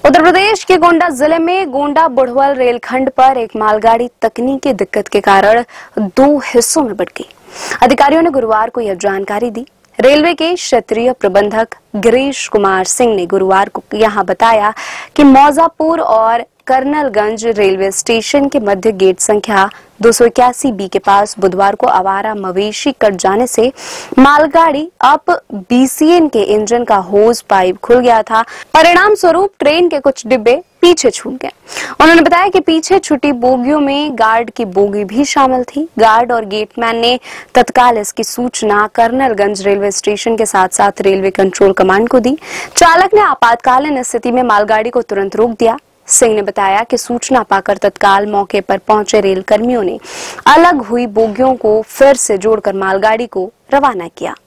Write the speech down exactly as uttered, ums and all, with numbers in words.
उत्तर प्रदेश के गोंडा जिले में गोंडा बुढ़वल रेलखंड पर एक मालगाड़ी तकनीकी दिक्कत के कारण दो हिस्सों में बंट गई। अधिकारियों ने गुरुवार को यह जानकारी दी। रेलवे के क्षेत्रीय प्रबंधक गिरीश कुमार सिंह ने गुरुवार को यहां बताया कि मौजापुर और कर्नलगंज रेलवे स्टेशन के मध्य गेट संख्या दो सौ इक्यासी बी के पास बुधवार को आवारा मवेशी कट जाने से मालगाड़ी अप बीसीएन के इंजन का होज पाइप खुल गया था। परिणाम स्वरूप ट्रेन के कुछ डिब्बे पीछे छूट गए। उन्होंने बताया कि पीछे छूटी बोगियों में गार्ड की बोगी भी शामिल थी। गार्ड और गेटमैन ने तत्काल इसकी सूचना कर्नलगंज रेलवे स्टेशन के साथ साथ रेलवे कंट्रोल कमांड को दी। चालक ने आपातकालीन स्थिति में मालगाड़ी को तुरंत रोक दिया। सिंह ने बताया कि सूचना पाकर तत्काल मौके पर पहुंचे रेल कर्मियों ने अलग हुई बोगियों को फिर से जोड़कर मालगाड़ी को रवाना किया।